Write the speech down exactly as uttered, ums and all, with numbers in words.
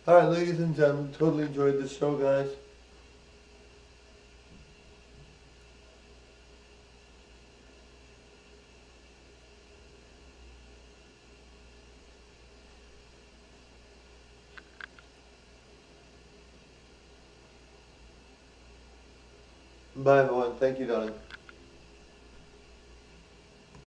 Alright, ladies and gentlemen, totally enjoyed this show, guys. Bye, everyone. Thank you, darling.